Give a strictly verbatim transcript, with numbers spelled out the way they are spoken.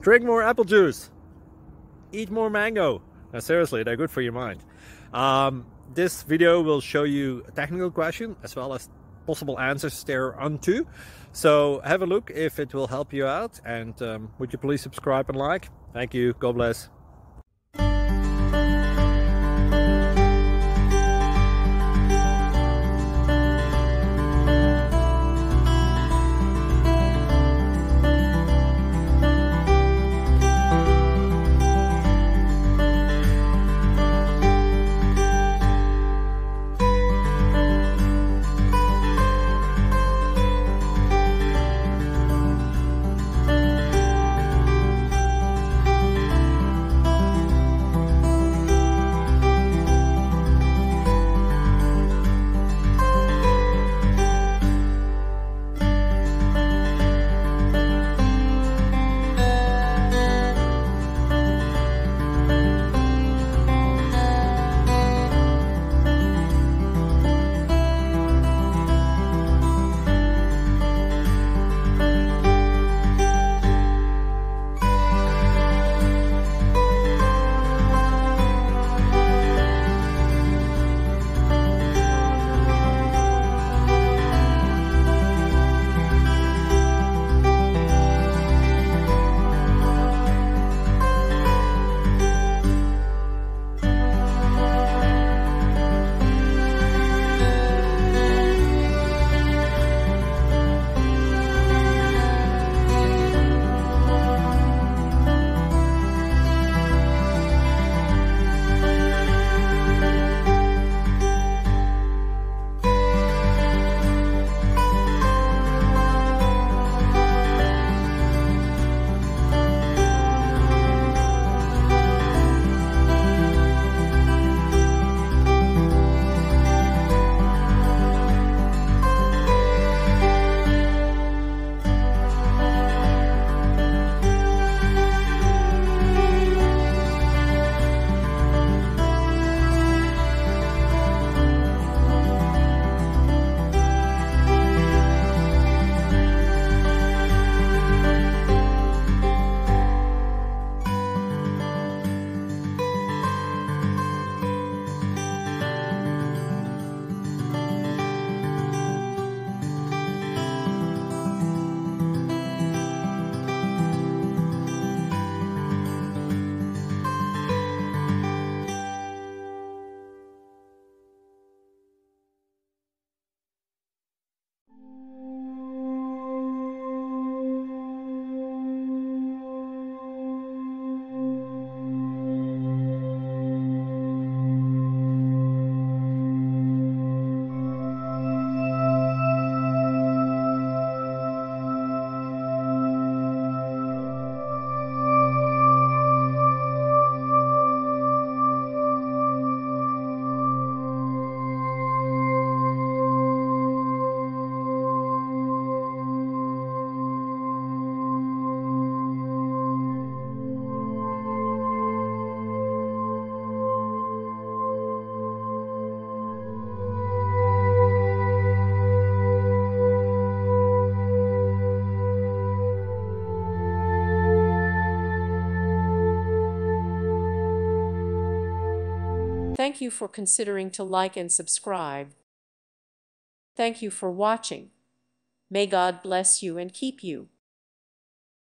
Drink more apple juice. Eat more mango. Now, seriously, they're good for your mind. Um, this video will show you a technical question as well as possible answers thereunto. So have a look if it will help you out. And um, would you please subscribe and like? Thank you. God bless. Thank you for considering to like and subscribe. Thank you for watching. May God bless you and keep you.